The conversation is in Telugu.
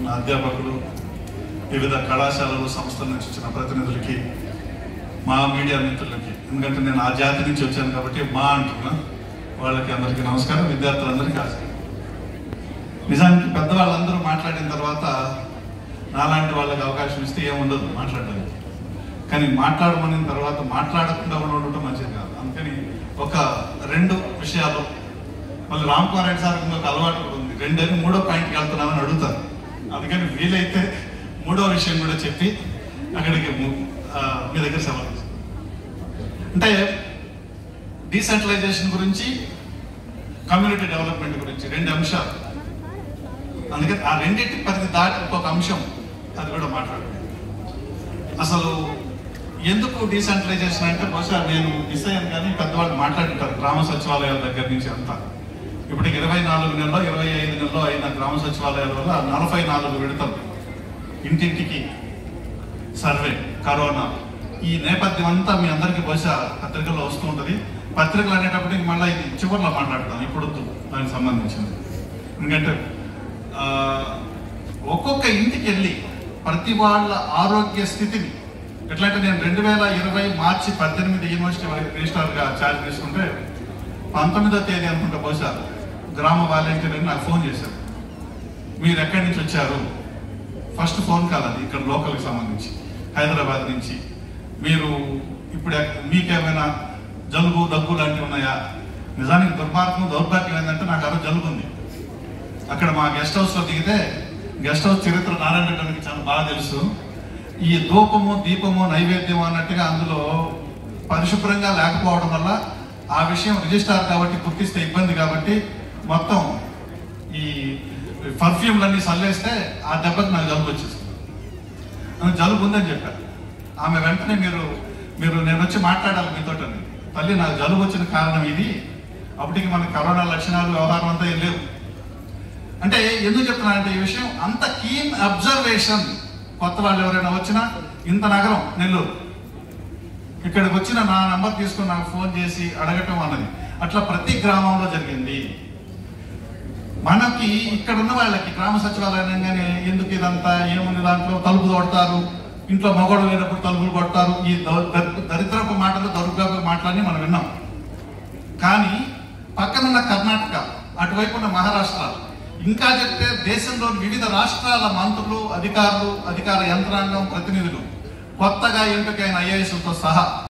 ఉన్న అధ్యాపకులు, వివిధ కళాశాలలు, సంస్థల నుంచి వచ్చిన ప్రతినిధులకి, మా మీడియా మిత్రులకి, ఎందుకంటే నేను ఆ జాతి నుంచి వచ్చాను కాబట్టి మా అంటున్నా, వాళ్ళకి అందరికీ నమస్కారం. విద్యార్థులందరికీ ఆశ. నిజానికి పెద్దవాళ్ళందరూ మాట్లాడిన తర్వాత నాలాంటి వాళ్ళకి అవకాశం ఇస్తే ఏముండదు మాట్లాడడానికి. కానీ మాట్లాడమని తర్వాత మాట్లాడకుండా ఉండడం మంచిది కాదు. అందుకని ఒక 2 విషయాలు, మళ్ళీ రామ్ కుమార్ రెడ్డి సార్ ఒక అలవాటు కూడా ఉంది, 2 3వ పాయింట్కి వెళ్తున్నామని అడుగుతారు. అందుకని వీలైతే 3వ విషయం కూడా చెప్పి అక్కడికి మీ దగ్గర సవాల్ అంటే డీసెంట్రలైజేషన్ గురించి, కమ్యూనిటీ డెవలప్మెంట్ గురించి 2 అంశాలు. అందుకని ఆ రెండింటి పరిధి దాటి ఇంకొక అంశం అది కూడా మాట్లాడాలి. అసలు ఎందుకు డీసెంట్రలైజేషన్ అంటే బహుశా నేను మిస్ అయ్యాను, కానీ పెద్దవాళ్ళు మాట్లాడుంటారు గ్రామ సచివాలయాల దగ్గర నుంచి అంతా. ఇప్పటికి 24 నెలలో 25 నెలలో అయిన గ్రామ సచివాలయాల వల్ల 44 విడతలు ఇంటింటికి సర్వే, కరోనా, ఈ నేపథ్యం అంతా మీ అందరికీ బహుశా పత్రికల్లో వస్తూ ఉంటుంది. పత్రికలు అనేటప్పటికి మళ్ళీ ఇది చివరిలో మాట్లాడతాను, ఇప్పుడు దానికి సంబంధించింది. ఎందుకంటే ఒక్కొక్క ఇంటికి వెళ్ళి ప్రతి వాళ్ళ ఆరోగ్య స్థితిని ఎట్లంటే, నేను 2020 మార్చి 18 యూనివర్సిటీ రిజిస్ట్రార్గా ఛార్జ్ తీసుకుంటే 19వ తేదీ అనుకుంటా బహుశా గ్రామ వాలంటీర్ అని నాకు ఫోన్ చేశారు. మీరు ఎక్కడి నుంచి వచ్చారు? ఫస్ట్ ఫోన్ కాల్ అది, ఇక్కడ లోకల్కి సంబంధించి హైదరాబాద్ నుంచి. మీరు ఇప్పుడు మీకేమైనా జలుబు, దగ్గు లాంటివి ఉన్నాయా? నిజానికి దౌర్భాగ్యం ఏంటంటే నాకు అలా జలుబు ఉంది. అక్కడ మా గెస్ట్ హౌస్లో దిగితే, గెస్ట్ హౌస్ చరిత్ర నారాయణ రెడ్డికి చాలా బాగా తెలుసు. ఈ ధూపము, దీపము, నైవేద్యం అన్నట్టుగా అందులో పరిశుభ్రంగా లేకపోవడం వల్ల ఆ విషయం రిజిస్ట్రార్ కాబట్టి గుర్తిస్తే ఇబ్బంది కాబట్టి మొత్తం ఈ పర్ఫ్యూమ్లన్నీ చల్లేస్తే ఆ దెబ్బకి నాకు జలుబు వచ్చేస్తుంది. జలుబు ఉందని చెప్పారు ఆమె. వెంటనే మీరు నేను వచ్చి మాట్లాడాలి మీతోటని. తల్లి, నాకు జలుబు వచ్చిన కారణం ఇది, అప్పటికి మనకి కరోనా లక్షణాలు, వ్యవహారం అంతా ఏం లేవు అంటే. ఎందుకు చెప్తున్నానంటే ఈ విషయం అంత కీన్ అబ్జర్వేషన్. కొత్త వాళ్ళు ఎవరైనా వచ్చినా, ఇంత నగరం నెల్లూరు, ఇక్కడికి వచ్చిన నా నంబర్ తీసుకుని నాకు ఫోన్ చేసి అడగటం అన్నది అట్లా ప్రతి గ్రామంలో జరిగింది. మనకి ఇక్కడ ఉన్న వాళ్ళకి గ్రామ సచివాలయంగానే ఎందుకు ఇదంతా ఏముంది, దాంట్లో తలుపు కొడతారు, ఇంట్లో మగవాడు లేనప్పుడు తలుపులు కొడతారు, ఈ దరిద్రపు మాటలు, దౌర్భాగ్య మాటలన్నీ మనం విన్నాం. కానీ పక్కనున్న కర్ణాటక, అటువైపు ఉన్న మహారాష్ట్ర, ఇంకా చెప్తే దేశంలోని వివిధ రాష్ట్రాల మంత్రులు, అధికారులు, అధికార యంత్రాంగం, ప్రతినిధులు, కొత్తగా ఎంపికైన IASలతో సహా